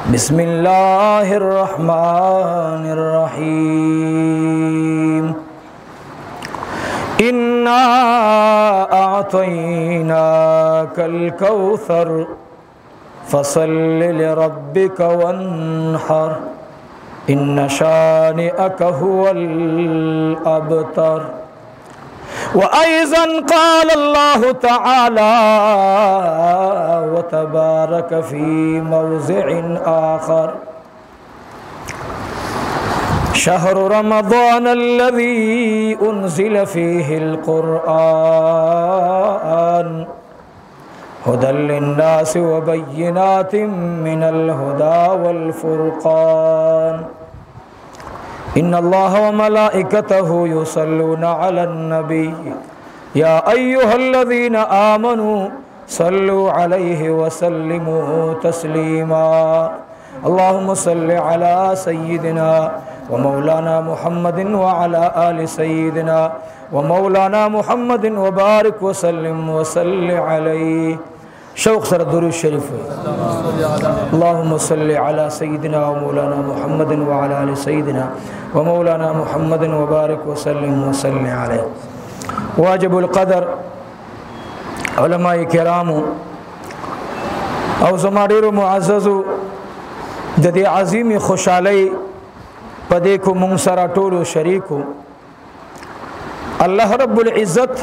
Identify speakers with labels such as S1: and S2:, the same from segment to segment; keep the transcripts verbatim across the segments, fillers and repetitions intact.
S1: بسم الله الرحمن الرحيم إنا أعطيناك الكوثر فصل لربك وانحر إن شانئك هو الأبتر. وأيضا قال الله تعالى وتبارك في موضع آخر شهر رمضان الذي أنزل فيه القرآن هدى للناس وبينات من الهدى والفرقان إن الله وملائكته يصلون على النبي يا أيها الذين آمنوا صلوا عليه وسلموا تسليما. اللهم صل على سيدنا ومولانا محمد وعلى آل سيدنا ومولانا محمد وبارك وسلم وصل عليه. شوق سر درود شریف اللهم صل على سيدنا ومولانا محمد وعلى آل سيدنا ومولانا محمد وبارك وسلم وصل عليه. واجب القدر علماء کرام او زما ډیرو معززو د دې عظیم خوشحالي پدې کو مونږ سره ټولو شریکو. الله رب العزت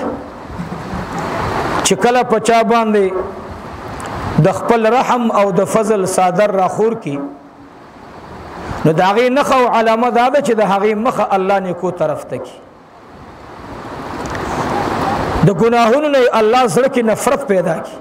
S1: چې کله پچا باندې د خپل رحم او د فضل صادر را خور کی نو د هغې نښه او علامه دا ده چې د هغې مخه الله نیکو طرف ته کی. د ګناهونو نه الله زړه کې نفرت پیدا کی.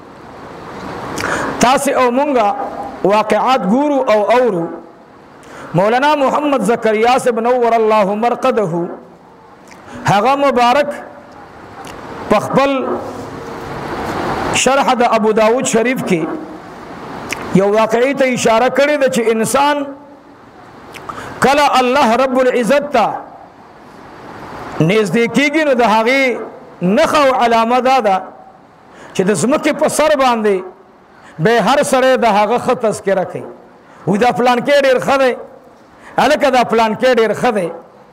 S1: تاسې او مونږه واقعات ګورو او اورو. مولانا محمد زکریا صاحب نور الله مرقده هغه مبارک په خپل شرح د ابو داود شریف کې یو واقعي ته اشاره کړې ده چې انسان کله الله رب العزت ته نږدې کېږي نو د هغې نښه او علامه دا ده چې د ځمکې په سر باندې به هر سړی د هغه ښه تذکره کوي. وایي دا پلانکی ډېر ښه دی، هلکه دا پلانکی ډېر ښه دی.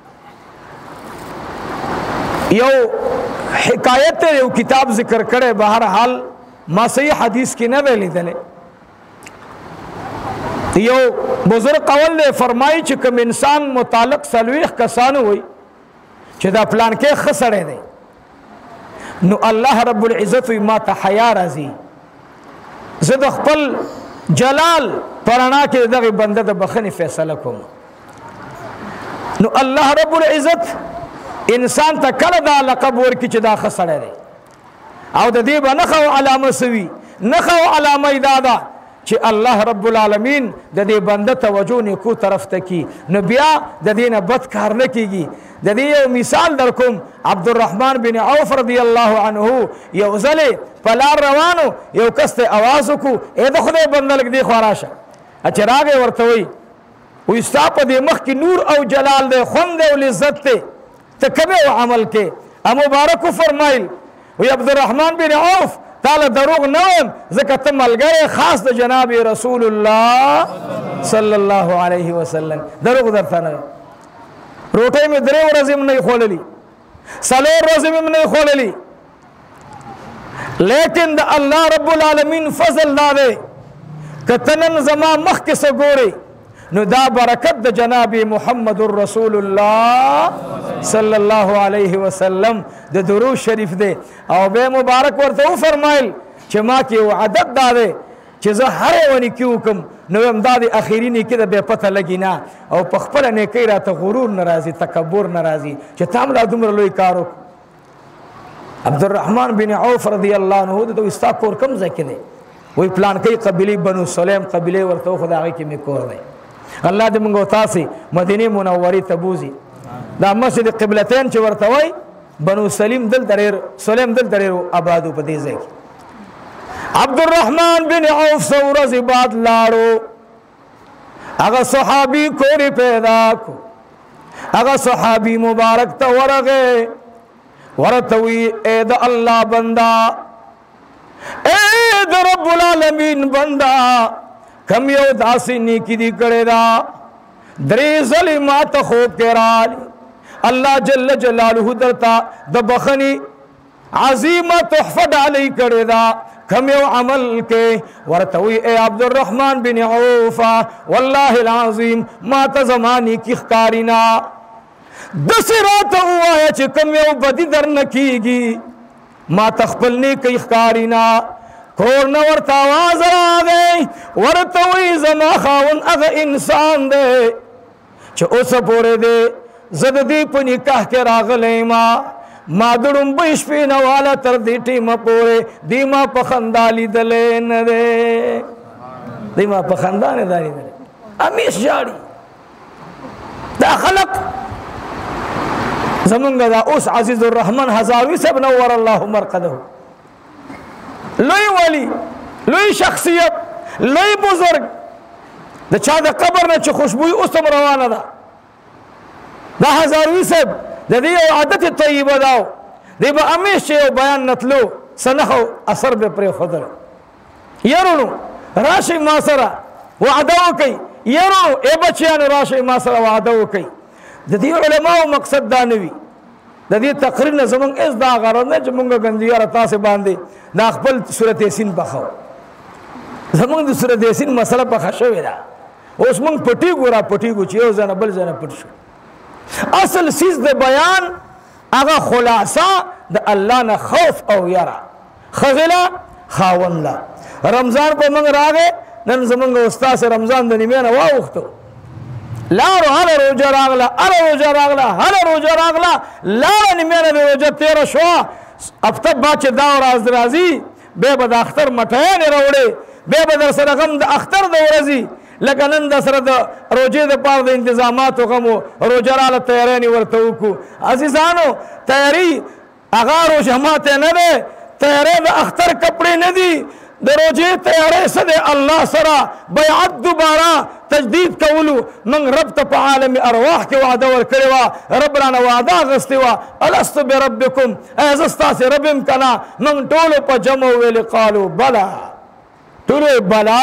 S1: یو حکایت ته یو کتاب ذکر کړی، بهر حال ما صحیح حدیث کې نه دی لیدلی. یو بزرگ قول دی فرمایي چې کوم انسان متعلق څلوېښت کسانو وي چې دا پلانکی ښه سړی دی نو الله رب العزت وي ما ته حیا راځي، زه د خپل جلال پرانا کې دغه بنده د بخښنې فیصله کوم. نو الله رب العزت انسان ته کله دا لقب ورکړي چې دا ښه سړی دی او د دې به نښه او علامه سوي. نښه او علامه یې دا ده چې الله رب العالمین د دې بنده توجه نیکو طرف ته کي، نو بیا د دې نه بد کار نه کېږي. د دې یو مثال در کوم. عبدالرحمن بن عوف رضی الله عنه یو ځلې په لار روانو، یو کس ته اواز وکړو ای د خدای بنده لږ دې خوا راشه. چې راغی ورته وایي وایي ستا په دې مخ کې نور او جلال دی، خوند دی او لذت دی، ته کوم یو عمل کې؟ مبارک فرمایل وی عبدالرحمن بن عوف تعالی دروغ نه وایم ځکه ته ملګری خاص د جناب رسول الله صلی الله علیه وسلم. دروغ درته نه. روټۍ مې درې ورځې م نه خوړلي، څلور ورځې مې م نه خوړلي، لیکن د الله رب العالمین فضل دا دی که ته نن زما مخکې څه ګورې نو دا برکت د جناب محمد رسول الله صلی الله علیه وسلم د درود شریف دی. او به مبارک ورته وفرمایل چې ما کې یو عادت دا دی چې زه هر یوه نیکي وکړم نو یم دا د اخري نیکي ده بې پته لګي نه، او په خپله نیکۍ راته غرور نه راځي، تکبر نه راځي چې تا هم لا دومره لوی کار وکړو. عبدالرحمن بن عوف رضی الله عنه ته وایي ستا کور کوم ځای کې دی؟ وایي پلانکۍ قبیلې بنو سلیم قبیلې ورته وخو د هغې کې مې کور دی. الله دې موږ او تاسې مدینې منورې ته بوځي. دا مسجد قبلتین چې ورته وایي بنو سلیم دلته ډېر سلیم دلته ډېر آبادو په دې ځای کې. عبدالرحمن بن عوف څو ورځې بعد لاړو، هغه صحابي کورې پیدا کو، هغه صحابي مبارک ته ورغې ورته وی اے د الله بندا، اے د رب العالمین بندا، کم یو داسی نیکی دی کرے دا دری ظلی ما تا خوب کے رالی اللہ جل جلالہ درتا دا بخنی عظیمہ تحفہ ڈالی کرے دا کم یو عمل کے ورتوی اے عبد الرحمن بن عوفہ واللہ العظیم ما تا زمانی کی خکارینا دسی رات ہوا ہے چھ کم یو بدی در نکیگی ما تخپلنی کی خکارینا کور نورت آواز را گئی ورتوی زما خاون اغا انسان دے چھ اس پورے دے زد دی پا نکاح کے راغلے ما ما دڑم بیش پی نوالا تر دی ٹیم پورے دی ما پا خندالی دلے ندے دی ما پا خندالی دلی دلے امیش جاڑی دا خلق زمانگا دا اس عزیز الرحمن ہزاروی سے بنور اللہ مرقدہو لوی ولی لوی شخصیت لوی بزرگ دا چاہ دا قبر نا چھ خوشبوئی اس تم روانا دا دا ہزاروی سے دا دی عادت طیبہ داو دی با امیش چھ بیان نتلو سنخو اثر بے پری خدر یرونو راشی ماسرہ وعدو کئی یرونو اے بچیان راشی ماسرہ وعدو کئی دا دی علماء مقصد دانوی دا دی تقریر نظمنگ اس دا غرض نے جمونگا گندیا رتا سے باندے دا اقبل صورت یسین پخو زمونگ دا صورت یسین مسئلہ پخشوی دا اس منگ پٹی گو را پٹی گو چیو زن بل زن پٹ شو اصل سیز دا بیان اگا خلاصہ دا اللہ نا خوف او یرا خغلا خاون لا رمضان کو منگ راگے نن زمونگا استاذ سے رمضان دا نمیانا واوختو لارو حالا روجہ راغلا ارا روجہ راغلا حالا روجہ راغلا لارا نمیانا دے روجہ تیرہ شوا اب تب باچے داو راز درازی بے بد اختر مٹھیانے روڑے بے بد سر غم دا اختر دا ورزی لکنن دا سر دا روجہ دا پار دا انتظامات و غمو روجہ رالا تیرینی ورطوکو عزیزانو تیری اغا روجہ ماتے ندے تیرے دا اختر کپڑے ندی دا روجہ تیارے صدے اللہ سرا بیعت دوبارہ تجدید کولو من رب تا پا عالم ارواح کے وعدہ ورکروا رب رانا وعدہ غستوا الست بربکم ایزستا سے ربم کنا من طولو پا جمع ویلی قالو بلا طولو بلا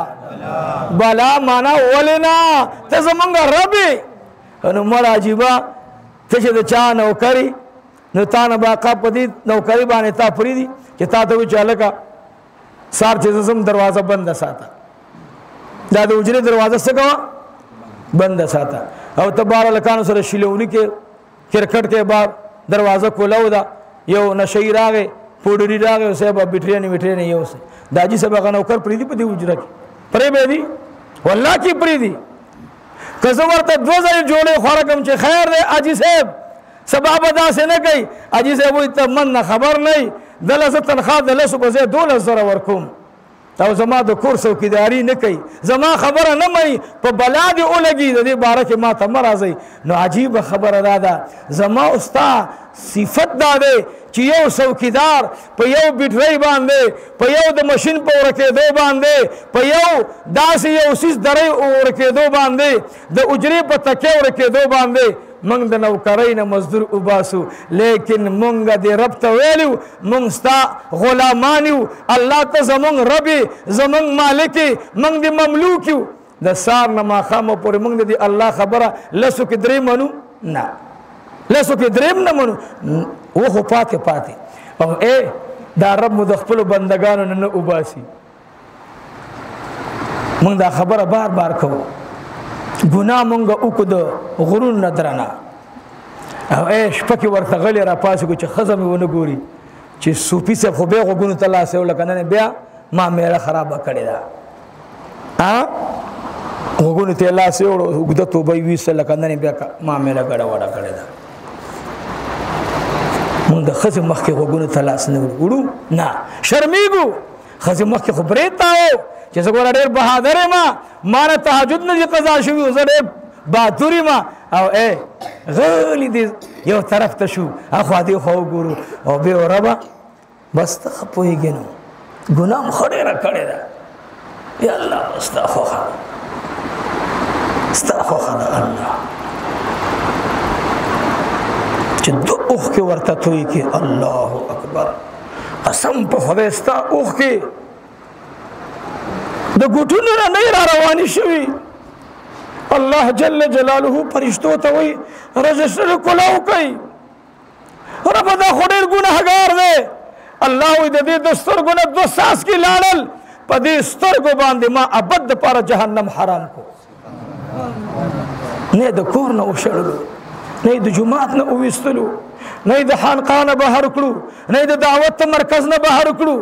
S1: بلا مانا ولنا تزمانگا ربی انو مر عجیبا تشد چاہ نوکری نو تانا باقا پدید نوکری بانے تا پریدی کہ تا تو چالکا سار چیزم دروازہ بند ساتا دا دا اجرے دروازہ سکوا بند ساتا او تبارا لکانو سر شیلونی کے کرکٹ کے بعد دروازہ کھولاو دا یو نشئی راگے پوڑری راگے اسے با بٹرینی بٹرینی یو سے دا جی سبا غنوکر پریدی پا دی اجرہ کی پرے بے دی واللہ کی پریدی کسور تا دو زری جوڑے خورکم چے خیر دے آجی صاحب سبابہ دا سے نہ کئی آجی صاحب وہ اتنا من نہ خبر نہیں دلس تنخواہ دلسو بزے دولس ذرا ورکوم او زما دو کورسو کی داری نکی زما خبر نمائی پا بلا دی اولگی دی بارک ما تا مرازی نو عجیب خبر دادا زما استا صفت دادے چی یو سوکیدار پا یو بیٹرائی باندے پا یو دا مشین پا ورکے دو باندے پا یو دا سی یو سیس درائی ورکے دو باندے دا اجری پا تکے ورکے دو باندے منگ دا نوکرین مزدور اباسو لیکن منگ دی رب تویلیو منگ ستا غلامانیو اللہ تا زمانگ ربی زمانگ مالکی منگ دی مملوکیو دا سار نما خامو پوری منگ دی اللہ خبرہ لسو کی دریم منو نا لسو کی دریم نمانو وہ خو پاتے پاتے او اے دا رب مدخپلو بندگانو ننو اباسی منگ دا خبرہ بار بار کھو گناہ منگا اوکو دا غرون ندرانا او اے شپکی ورطا غلی را پاسی کو چه خزمی و نگوری چه سوپی سے خوبے کو گنو تلا سے لکنن بیا ما میرا خرابہ کڑی دا گنو تلا سے اگدہ توبای ویس سے لکنن بیا ما میرا گڑا وڑا کڑی دا من دا خزم مخی کو گنو تلا سے نگوری نا شرمیگو خزم مخی کو بریتا ہو جیسے گوڑا دیر بہادر ما مانا تحجد نجی قضا شوی اسا دیر باتوری ما او اے غلی دی یو طرف تشو اخوا دی خواہ گورو او بے و ربا بس تخپوئی گنو گناہ مخڑی را کڑی دا یا اللہ استغفر استغفر اللہ چھ دو اوخ کے ورطا توئی کہ اللہ اکبر قسم پا خدستا اوخ کے د ګوټونو نه نه را روانې شوي. الله جل جلاله فرشتو ته وایي رجسټر کلاو کوي. رب دا خو ډېر ګناهګار دی. الله وایي د دې د سترګو نه دوه څاڅکي لاړل، په دې سترګو باندې ما ابد دپاره جهنم حرام کو. نه د کور نه وشړلو، نه د جومات نه وویستلو، نه د خانقاه نه بهر کړو، نه د دعوت مرکز نه بهر کړو.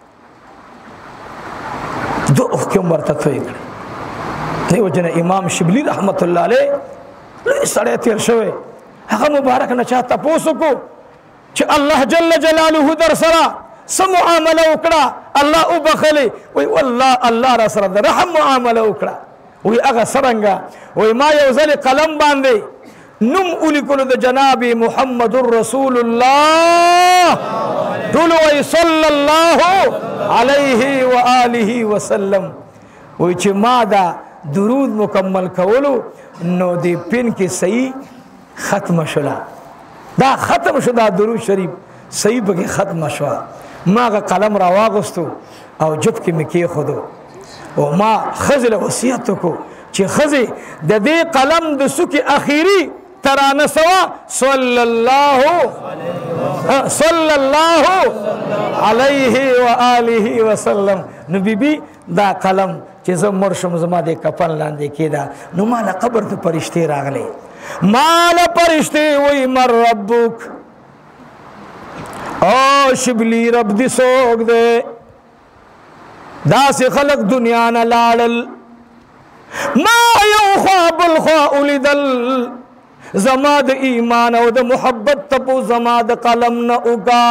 S1: دو اوښکې هم ورته توی کړې. دې وجه نه امام شبلي رحمت الله علیه لوی سړی تېر شوی، هغه مبارک نه چا تپوس وکړو چې الله جل جلاله در سره څه معامله وکړه؟ الله وبخلې. وایي والله الله را سره د رحم معامله وکړه. وایي هغه څرنګه؟ وایي ما یو ځل قلم باندې نوم ولیکلو د جناب محمد رسول الله، ټول وایي صلی الله علیه و آله وسلم. وایي چې ما دا درود مکمل کولو نو دې پین کې صحیح ختم شوه، دا ختم شو، دا درود شریف صحیح پکې ختم شوه. ما هغه قلم را واغستو او جب کې مې کېښودو او ما ښځې له وصیت وکړو چې ښځې د دې قلم د څوکې اخیري ترانه سوا صلی الله صلی الله علیه و آله وسلم. نو بیبي دا قلم چې زه مړ شم زما د کفن لاندې کېده، نو ما له قبر ته فرشتې راغلې، ما له فرشتې وایي من ربک؟ او شبلی رب دې څوک دی؟ داسې خلق دنیا نه لاړل، ما یو خوا بل خوا ولیدل، زما د ایمان او د محبت تپو زما د قلم نه وکا،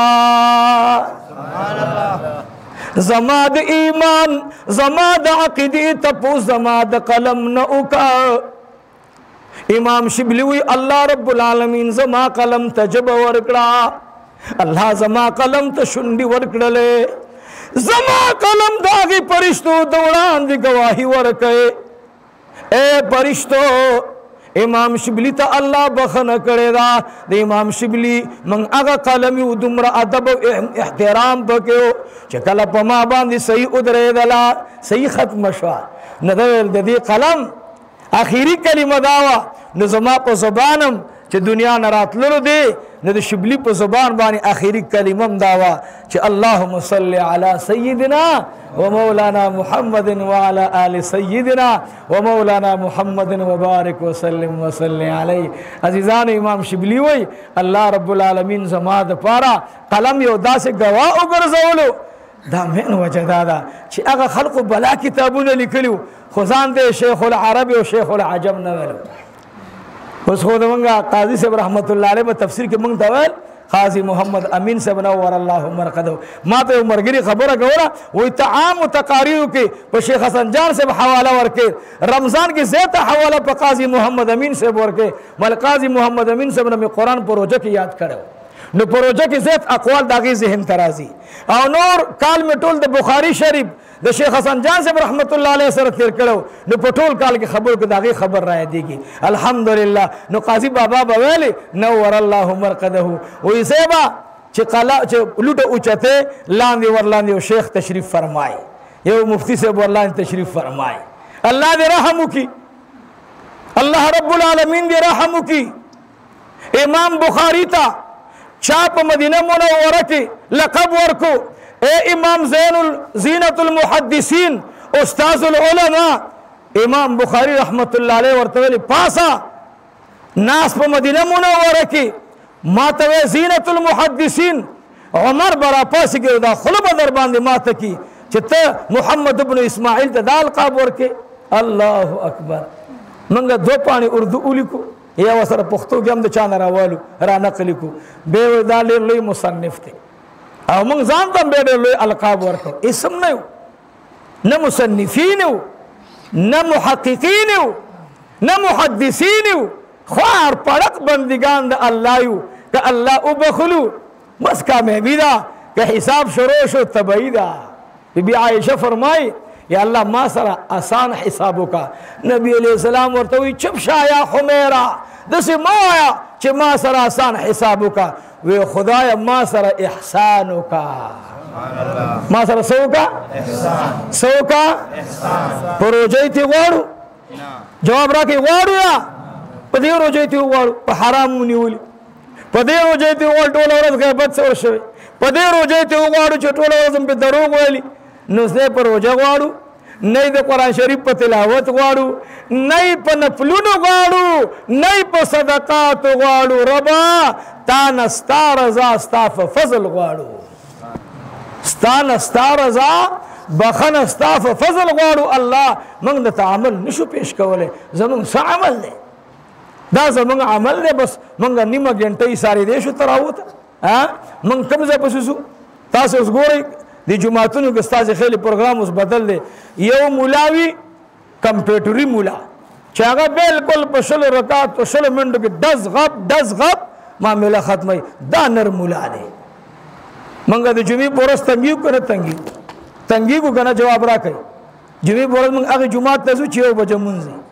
S1: زما د ایمان زما د عقیدې تپو زما د قلم نه وکا. امام شبلی وی الله رب العالمین زما قلم ته ژبه ورکړه، الله زما قلم ته شونډې ورکړلې، زما قلم د هغې فرشتو د وړاندې ګواهي ورکوي. اے فرشتو امام شبلی ته الله بخنه کړې ده. د امام شبلی من هغه قلم یو دومره ادب او احترام پکې و چې کله په ما باندې صحیح ودرېدله صحیح ختمه شوه، نه ده ویل د دې قلم اخري کلمه دا وه. نو زما په زبانم چې دنیا نه راتللو دی، نو د شبلی په زبان باندې اخري کلمه هم دا وه چې اللهم صل علی سیدنا و مولانا محمد وعلى آل سیدنا و مولانا محمد وبارک وسلم وسلم علیه. عزیزان امام شبلی وی الله رب العالمین زما د پاره قلم یو داسې ګواه وګرځولو. دا مین وجه دا ده چې هغه خلقو بلا کتابونه لیکلي خو ځان ته شیخ العرب او شیخ العجم نه ویلو. اوس خو د مونږه قاضي صاحب رحمت الله علیه په تفسیر کې مونږ ته ویل قاضي محمد امین صاحب نور الله مرقده، ما ته یو مرګري خبره کوله، وایي ته عام تقاریرو کې په شیخ حسن جان صاحب حواله ورکې، رمضان کې زیاته حواله په قاضي محمد امین صاحب ورکې. مل قاضي محمد امین صاحب نه مې قرآن پروژه کې یاد کړو، نو پروژه کې زیات اقوال د هغې ذهن ته راځي، او نور کال مې ټول د بخاري شریف د شیخ حسن جان صاحب رحمت الله علیه سره تیر کړو، نو په ټول کال کې خبرو کې د هغې خبر را یادېږي الحمدلله. نو قاضي بابا به ویلې نور الله مرقده، وایي صاحبه چې قلا چې لوټه اوچتې لاندې ورلاندې یو شیخ تشریف فرمایي، یو مفتی صاحب ورلاندې تشریف فرمایي. الله دې رحم وکړي، الله رب العالمین دې رحم وکړي. امام بخاري ته چا په مدینه منوره کې لقب ورکو اے امام زین زینت المحدثین استاذ العلماء. امام بخاری رحمت الله علیه ورته ویلي پاسا ناس په مدینه منوره کې ما ته وی زینت المحدثین، عمر به راپاڅېږي دا خوله به در باندې ماته کي چې ته محمد ابن اسماعیل ته دا القاب ورکې. الله اکبر. موږ دوه پاڼې اردو ولیکو، یا ورسره پښتو کې هم د چا نه راوالو را نقل کړو، بیا دا ډېر لوی مصنف دی او موږ ځان ته هم بیا ډېر لوی القاب ورکړو. اسم نه یو، نه مصنفین یو، نه محققین یو، نه محدثین یو، خوار پړق بندگان د الله یو. که الله وبخلو بس کامیابي ده، که حساب شروع شو تبعی ده. بی بی عائشه فرمای یا الله ما سره آسان حساب وکړه. نبی علیہ السلام ورته وی چپ شه یا حمیرا، داسې مه وایه چې ما سره آسان حساب وکړه. وی خدایه ما سره احسان وکړه، ما سره څه وکړه؟ څه وکړه؟ په روژې تې غواړو؟ جواب راکړئ غواړو یا په دې روژې تې وغواړو؟ په حرام ونیولي، په دې روژې تې وغواړو ټوله ورځ غیبت څه شوی، په دې روژې تې وغواړو چې ټوله ورځ هم پې دروغ ویلي. نو زه په روژه غواړو، نه د قرآن شریف په تلاوت غواړو، نه په نفلونو غواړو، نه په صدقاتو غواړو. ربا تا نه ستا رضا ستا په فضل غواړو، ستا نه ستا رضا بخنه ستا په فضل غواړو. الله موږ د تعامل نشو پیش کولی، زموږ څه عمل دی؟ دا زموږ عمل دی. بس موږ نیمه ګنټه یې سارېدی شو ته راوته، موږ کوم ځای پسې ځو؟ تاسو اوس ګورئ د جوماتونو کې ستاسې خیلی پروګرام اوس بدل دی. یو مولا وي کمپیوټري مولا چې هغه بالکل په شلو رکعت په شلو منټو کې ډز غب ډز غب معامله ختموي. دا نر مولا دی. موږ د جمعې په ورځ تنګیږو که نه تنګیږو؟ تنګیږو که نه؟ جواب راکړئ. جمعې په ورځ موږ هغې جومات ته ځو چې یو بجه مونځ وي.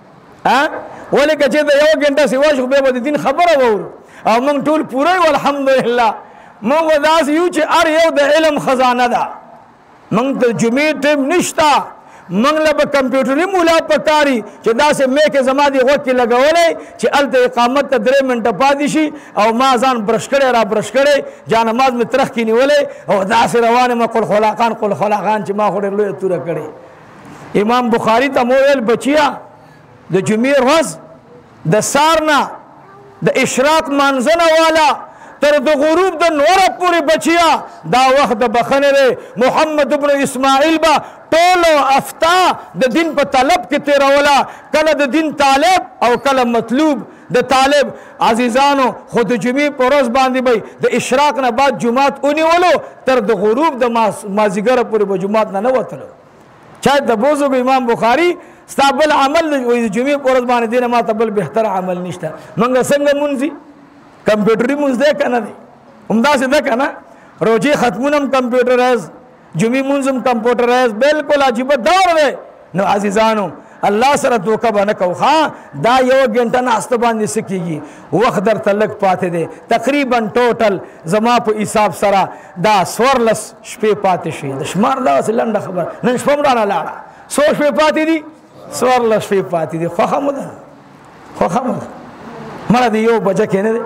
S1: ولې که چېرته یوه ګنټه سوا شو بیا به د دین خبره واورو او موږ ټول پوره یو الحمدلله. موږ به داسې یو چې هر یو د علم خزانه ده. موږ د جمعې ټیم نشته، موږ له به کمپیوټري مولا پکاري چې داسې میکې زما دې غوږ کې لګولی چې هلته اقامت ته درې منټه پاتې شي او ما ځان برش کړی را برش کړی جانماز مې ترخ کې نیولی او داسې روان یم قلخلاقان قلخلاقان چې ما خو ډېر لویه توره کړې. امام بخاري ته مو ویل بچیا د جمعې ورځ د سار نه د اشراق مانځنه والا تر د غروب د نوره پورې بچیا دا وخت د بخنې دی. محمد ابن اسماعیل به ټولو افتا د دین په طلب کې تېروله، کله د دین طالب او کله مطلوب د طالب. عزیزانو خو د جمعې په ورځ باندې به د اشراق نه بعد جومات ونیولو تر د غروب د مازدیګره پورې به جومات نه نه وتلو. چا ته بوزو امام بخاري ستا بل عمل د جمعې په ورځ باندې دی نه ما ته بل بهتر عمل نشته. موږ څنګه مونځي؟ کمپیوټري مونځ دی که نه دی؟ همداسې ده که نه؟ روژې ختمونه هم کمپیوټرایز، جمعې مونځ هم کمپیوټرایز، بالکل عجیبه دور دی. نو عزیزانو الله سره دوکه به نه کوو. ها دا یوه ګنټه ناسته باندې څه کېږي؟ وخت درته لږ پاتې دی. تقریبا ټوټل زما په حساب سره دا څوارلس شپې پاتې شوي. د شمار دغسې لنډه خبره، نن شپه هم رانه لاړه. څو شپې پاتې دي؟ څوارلس شپې پاتې دي. خوښه مو ده؟ خوښه مو ده؟ مړه د یو بجه کې نه دی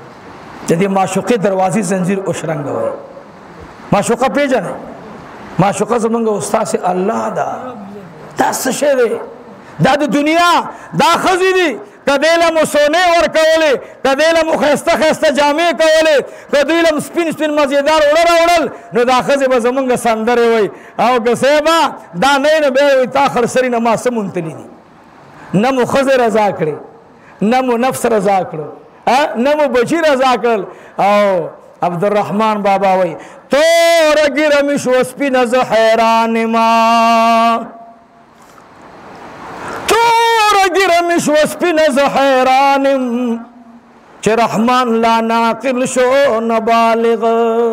S1: چې د معشوقې دروازې زنځیر وشرنګوئ. معشوقه پېژنئ؟ معشوقه زمونږ استاسې الله ده. دا څه شی دی؟ دا د دنیا دا ښځې دي که دی له مو سونې ورکولې، که دی له مو ښایسته ښایسته جامې کولې، که دوی له سپین سپین مزېدار اوړه راوړل، نو دا ښځې به زمونږ سندرې وایي. او که صاحبه دا نه نه بیا وایي تا خرسري نه ما څه مونتلي دي. نه مو ښځې رضا کړې، نه مو نفس رضا کړو، نه مو بچي رضا کړل. او عبدالرحمن بابا وایي توره ګیره مې شوه سپینه زه حیران ما، توره ګیره مې شوه سپینه زه حیران یم چې رحمان لا ناقل شو نه بالغ.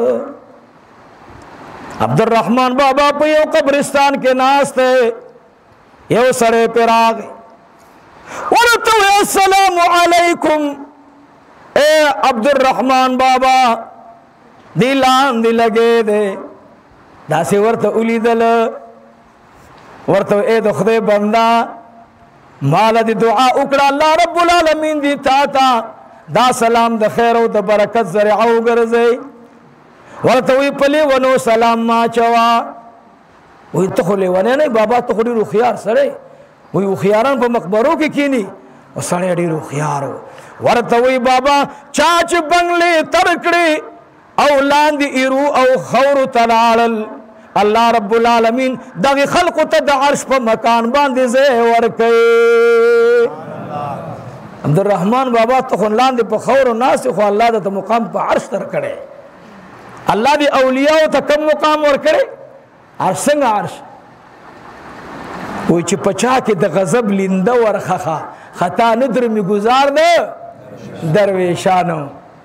S1: عبدالرحمن بابا په یو قبرستان کې ناست دی، یو سړی پې راغی ورته وی السلام علیکم. اے عبدالرحمن بابا دی لاندې لګې دی، داسې ورته ولیدل، ورته اے د خدای بنده ماله دې دعا وکړه الله رب العالمین دې تا ته دا سلام د خیر او د برکت ذریعه وګرځوي. ورته وی په لیونو سلام ما اچوه. وی ته خو لیونی نه بابا، ته خو ډېر هوښیار سړی. وی هوښیاران په مقبرو کې کینی؟ او سړی ډېر هوښیار و. ورته وی بابا چا چې بنګلې تر کړې او لاندې ایرو او خورو ته لاړل، الله رب العالمین دغې خلقو ته د عرش په مکان باندې ځای ورکوي. عبدالرحمن بابا ته خو لاندې په خورو ناست خو الله درته مقام په عرش درکړی. الله دې اولیاو ته کم مقام ورکړی؟ عرش. څنګه عرش؟ وی چې پچا کې د غضب لینده ورخخه خطا ندر می گزار ده درویشانو.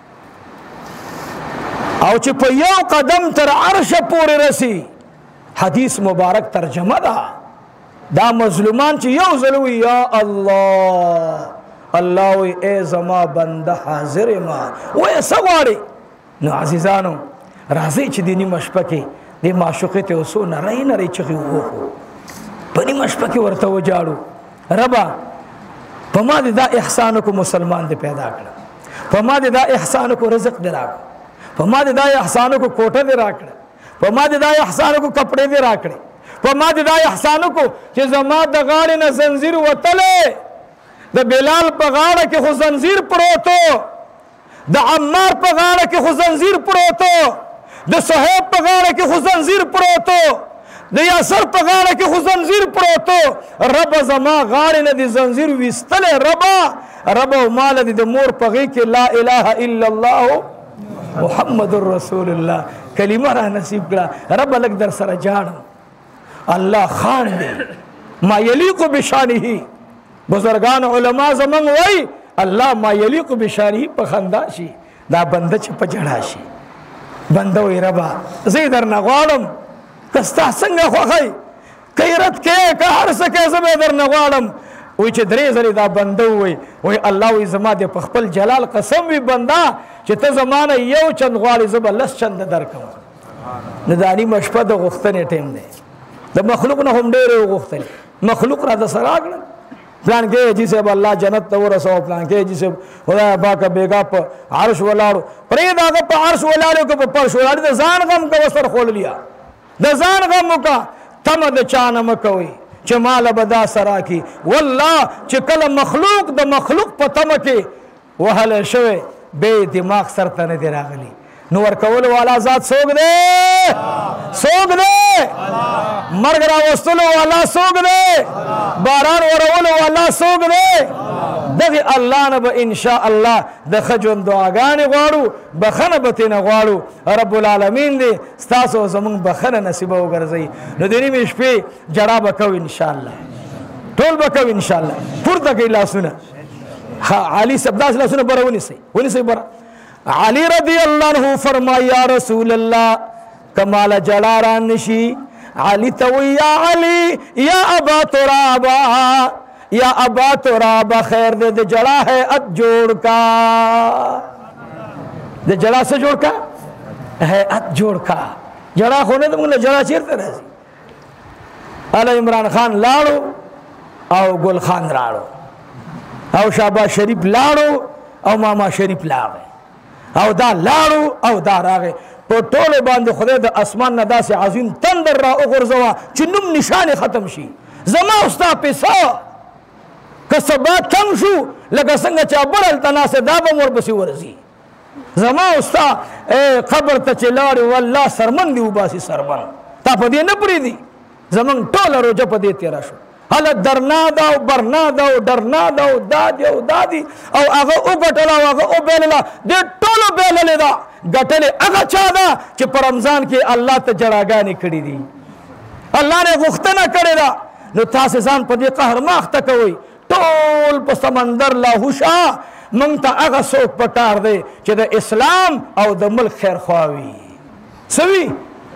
S1: او چې په یو قدم تر عرش پورې رسی، حدیث مبارک ترجمه ده دا مظلومان چې یو ځل وي یا الله الله وي ای زما بنده حاضر ما وایه څه غواړې نو عزیزانو راځئ چې د نیمه شپه کې د معشوقې ته یو څو نرۍ نرۍ چغې ووهو په نیمه شپه کې ورته وجاړو ربه په ما دې دا احسان وکړو مسلمان دې پیدا کړه په ما دې دا احسان وکړو رزق دې راکړه په ما دې دا احسان وکړو کوټه دې راکړه په ما دې دا احسان وکړو کپړې دې راکړې په ما دې دا احسان وکړو چې زما د غاړې نه زنځیر وتلی د بلال په غاړه کې خو زنځیر پروت و د عمار په غاړه کې خو زنځیر پروت و د صہیب په غاړه کې خو زنځیر پروت و د یاسر په غاړه کې خو زنځیر پروت و رب زما غاړې نه دې زنځیر ویستلی ربه ربه ماله دې د مور په غېږ کې لا اله الا الله محمد رسول الله کلمه را نصیب کړه ربه لږ در سره جاړم الله خان دی ما یلیق بشانه بزرگان علما زمنګ وای الله ما یلیق بشانه په خندا شي دا بنده چې په جړا شي بنده وی ربا زه در نه غواړم که ستا څنګه خوښئ که یې رد کې که هر څه کې زه به در نه غواړم وایي چې درې ځلې دا بنده ووایي وایي الله وایي زما د په خپل جلال قسم وي بنده چې ته زما نه یو چند غواړې زه به لس چنده درکړم نو دا نیمه شپه د غوښتنې ټیم دی د مخلوق نه هم ډېرې وغوښتلې مخلوق را د سره راغلل پلان کې حاجي صاحب الله جنت ته ورسو پلان کې حاجي صاحب خدای پاک بیګا په عرش ولاړو پرې دا په عرش ولاړو کې په پرش ولاړو د ځان غم کا وسر خول لیا د ځان غم کا تم د چانه مکوي چې مال بدا سرا کی والله چې کله مخلوق د مخلوق په تم کې وهله شوی به دماغ سرته نه دی راغلی نو ورکول والا ذات څوک دی څوک دی مرګ راوستلو والا څوک دی باران ورولو والا څوک دی دغه الله نه به ان شاء الله د خجون دعاګانې غواړو بخنه به ترې نه غواړو رب العالمین دی ستاسو زمونږ بخنه نصیبه وګرځوي نو د نیمې شپې جړا به کوو ان شاء الله ټول به کوو ان شاء الله پورته کوي لاسونه علي صاحب داسې لاسونه بره ونیسئ ونیسئ بره علی رضی اللہ عنہ فرمایا یا رسول اللہ کمال جلارا نشی علی توی یا علی یا ابا ترابا یا ابا ترابا خیر دے دے جڑا ہے ات جوڑ کا دے جڑا سے جوڑ کا ہے ات جوڑ کا جڑا خونے تو مجھے جڑا چیرتے رہے سی علی عمران خان لاڑو او گل خان راڑو او شاباز شریف لاڑو او ماما شریف لاغے او دا لاړو او دا راغې په ټولو باندې خدای د اسمان نه داسې عظیم تندر را وغورځوه چې نوم نشانې ختم شي زما او ستا پیسه که سبا کم شو لکه څنګه چې بل هلته ناست دا به م ورپسې ورځي زما او ستا قبر ته چې لاړې والله سرمن دې وباسي سرمن تا په دې نه پرېږدي زموږ ټوله روژه په دې تېره شو هله درنا ده او برنا ده او ډرنا ده او دا دي او دا دي او هغه وګټله او هغه وبیلله دې ټولو بیللې ده ګټلې هغه چا ده چې په رمضان کې الله ته جړاګانې کړي دي الله نه غوښتنه کړې ده نو تاسې ځان په دې قهر مه اخته کوئ ټول په سمندر لاهو شه موږ ته هغه څوک پکار دی چې د اسلام او د ملک خیرخوا وي څه وي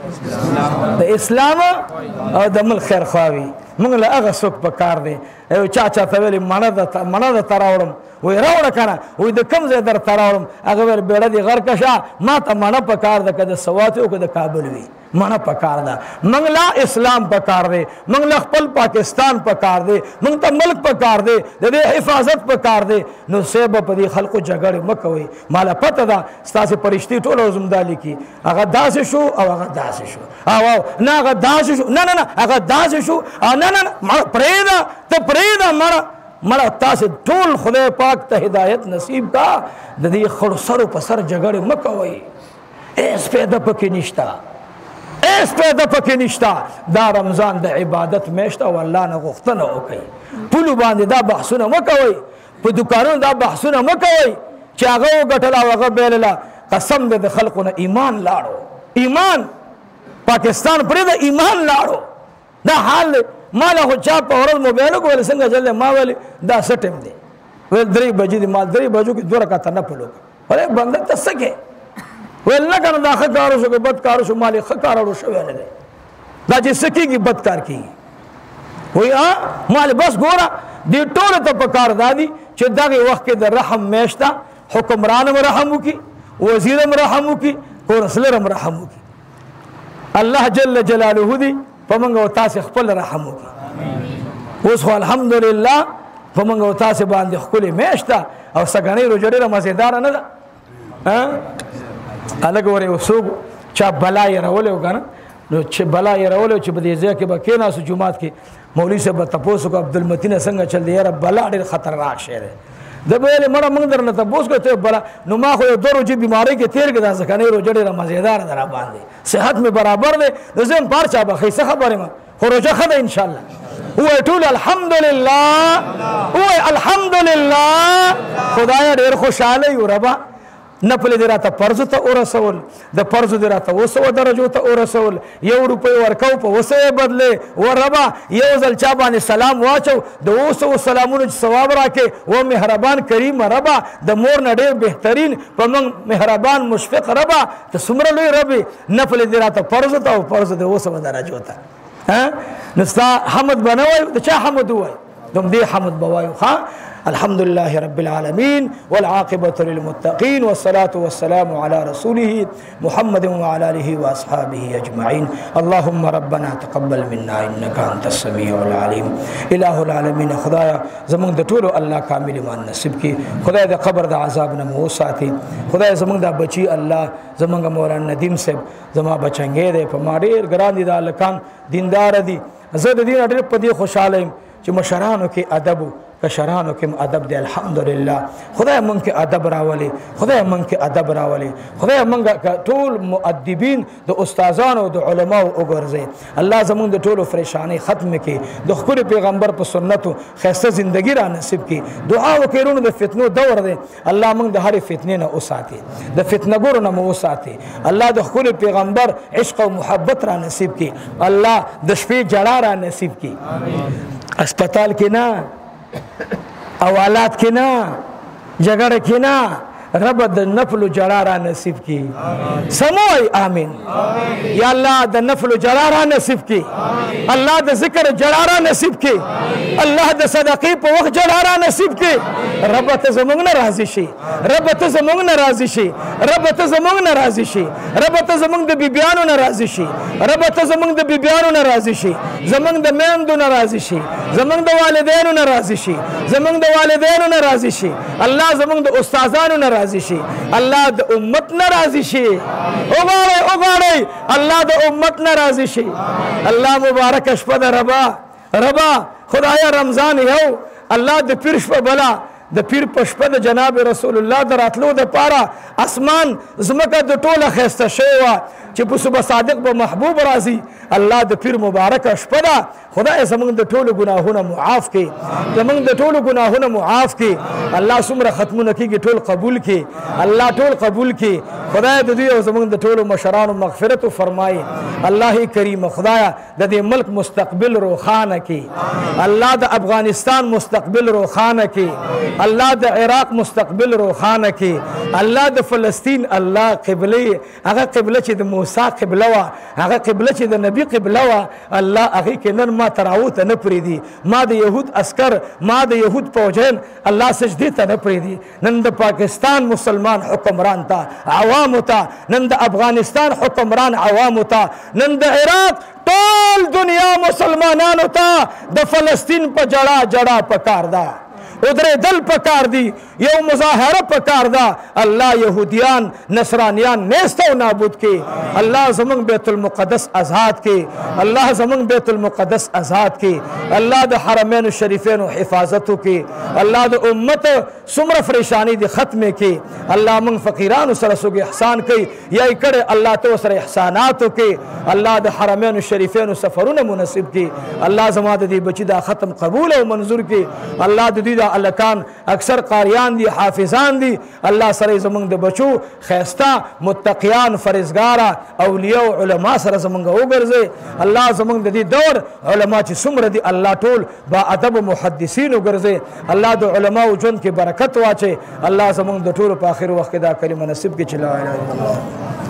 S1: د اسلام او د ملک خیرخوا وي موږ له هغه څوک پکار دی یو چا چاته ویلې مڼه درته راوړم وایي راوړه که نه وایي د کوم ځای درته راوړم هغه ویل بیړه دې غر کشه ما ته مڼه پکار ده که د سوات او که د کابل وي مڼه پکار ده موږ لا اسلام پکار دی موږ له خپل پاکستان پکار دی موږ ته ملک پکار دی د دې حفاظت پکار دی نو صاحب په دې خلکو جګړې مه کوئ ماله پته ده ستاسې پرشتې ټول زمدا لیکي هغه داسې شو او هغه داسې شو او نه هغه داسې شو نه نه نه هغه داسې شو نه نه نه پرېږده ته پرېږده مړه مړه تاسې ټول خدای پاک ته هدایت نصیب کا د دې خړسرو په سر جګړې مه کوئ هېڅ پیدا پکې نشته هېڅ پیدا پکې نشته دا رمضان د عبادت میاشت او الله نه غوښتنه وکړئ پولو باندې دا بحثونه مه کوئ په دوکانونو دا بحثونه مه کوئ چې هغه وګټله او هغه بیلله قسم دی د خلقو نه ایمان لاړو ایمان پاکستان پرېږده ایمان لاړو دا حال دی ما له خو چا په ورځ موبایل وکړل څنګه چل دی ما ویل دا څه ټیم دی ویل درې بجې دي ما درې بجو کې دوه رکعته نفل وکړه ویل بنده ته څه کې ویل نه که نه دا ښه کار وشو که بد کار وشو مال یې ښه کار اړو شوی نه دی دا چې څه کېږي بد کار کېږي وای ها مال بس ګوره دې ټول ته پکار دادی چې دغه وخت کې د رحم میشتا حکمران رحم وکي وزیر رحم وکي ورسول رحم وکي الله جل جلاله دې پمنګ او تاسو خپل رحم وکي اوس الحمدلله پمنګ او تاسو باندې خپل میشتا او سګنې روجړې مزیدار نه ده ها الګ وره وسوګ چا بلای راولې وګنه نو چې بلای راولې چې بده ځکه به کینا سو جمعات کې مولوی صاحب تاسو کو عبدالمتین څنګه چل دی یاره بلا ډېر خطرناک شی دی د به مړه موږ درنه تاسو کو ته بلا نو ما خو یو درو چې بیماری کې تیر کې دا ځکه روجړې مزیدار درا باندې صحت می برابر دی زم پارچا به خیسه خبره ما خو روجه خده ان شاء الله هو ټول الحمدلله هو الحمدلله خدای ډېر خوشاله یو ربا نفل دې راته فرض ته ورسول د فرض دې راته وسو درجو ته ورسول یو روپۍ ورکاو په وسه بدله وربا یو ځل چا باندې سلام واچو د وسو سلامونو ثواب راکې و مهربان کریم ربا د مور نه ډېر بهترین په من مهربان مشفق ربا ته سمره لوی ربي نفل دې راته فرض ته او فرض دې وسو درجو ته ها نستا حمد بنوي د چا حمد وای دوم دې حمد بوایو ها الحمد لله رب العالمين والعاقبة للمتقين والصلاة والسلام على رسوله محمد وعلى آله وأصحابه أجمعين اللهم ربنا تقبل منا إنك أنت السميع العليم إله العالمين خدايا زمون د ټولو الله کامل مان نصیب کی خدای د قبر د عذاب نه مو ساتي خدای زمون د بچي الله زمونږ مولانا ندیم صاحب زما بچنګې ده په ما ډېر ګران دي د الکان دیندار دي زه د دین ډېر په دې خوشاله یم چې مشرانو کې ادب کشرانو کې ادب دی الحمدلله خدای مونږ کې ادب راولي خدای مونږ کې ادب راولي خدای مونږ ټول مؤدبین د استادانو د علماو وګرځي الله زمونږ د ټولو پریشانی ختم کړي د خپل پیغمبر په سنتو خسته ژوندۍ را نصیب کړي دعا وکړو د فتنو دور دی الله مونږ د هر فتنې نه وساتي د فتنه ګورو نه مو وساتي الله د خپل پیغمبر عشق او محبت را نصیب کړي الله د شپې جړا را نصیب کړي امين اسپیټال کې نه اوالات کې نه جګړه کې نه رب د نفل جړا را نصیب کی سموي امين یا الله د نفل جړا را نصیب کی الله د ذکر جړا را نصیب کی الله د صدقې په وخت جړا را نصیب کی رب ته زمونږ نه راضي شي رب ته زمونږ نه راضي شي رب ته زمونږ نه راضي شي رب ته زمونږ د بیبيانو نه راضي شي رب ته زمونږ د بیبيانو نه راضي شي زمونږ د میندو نه راضي شي زمونږ د والدینو نه راضي شي زمونږ د والدینو نه راضي شي الله زمونږ د استادانو نه راضي شي الله د امت ناراضي شي وګورئ وګورئ الله د امت ناراضي شي الله مبارک شپه د ربا ربا خدایا رمضان یو الله د پیر شپه بلا د پیر په شپه د جناب رسول الله د راتلو د پاره اسمان زمکه د ټوله خسته شوی چې په صبح صادق به محبوب راځي الله د پیر مبارک شپه ده خدای زمونږ د ټولو ګناهونه معاف کړي زمونږ د ټولو ګناهونه معاف کړي الله څومره ختمونه کېږي ټول قبول کړي الله ټول قبول کړي خدای د دوی او زمونږ د ټولو مشرانو مغفرت فرمایي الله کریم خدایا د دې ملک مستقبل روخانه کړي الله د افغانستان مستقبل روخانه کړي الله د عراق مستقبل روخانه کړي الله د فلسطین الله قبله هغه قبله چې د موسی قبله وا هغه قبله چې د نبی قبله وا الله هغه کې نن ما تراوت نه پریدي ما د يهود عسكر ما د يهود فوجین الله سجدي ته نه پریدي نن د پاکستان مسلمان حکمران ته عوام ته نن د افغانستان حکمران عوام ته نن د عراق ټول دنیا مسلمانانو ته د فلسطین په جړه جړه پکار ده ادھر دل پکار دی یو مظاہرہ پکار دا اللہ یہودیان نصرانیان نیست و نابود کے اللہ زمان بیت المقدس ازاد کے اللہ زمان بیت المقدس ازاد کے اللہ دا حرمین و شریفین و حفاظتو کے اللہ دا امت سمر فریشانی دی ختم کے اللہ من فقیران سرسو کے احسان کے یا اکڑے اللہ تو سر احساناتو کے اللہ دا حرمین و شریفین و سفرون منصب کے اللہ زمان دی بچی دا ختم قبول و منظور کے اللہ دی دا الکان اکثر قاریان دی حافظان دی اللہ سر زمان دا بچو خیستا متقیان فرزگارا اولیاء و علماء سر زمان گا اوگرزے اللہ زمان دی دور علماء چی سمر دی اللہ طول با ادب محدثین اوگرزے اللہ دا علماء و جن کی برکت واچے اللہ زمان دا طول پا آخر وقت دا کلمہ نصب کی چلا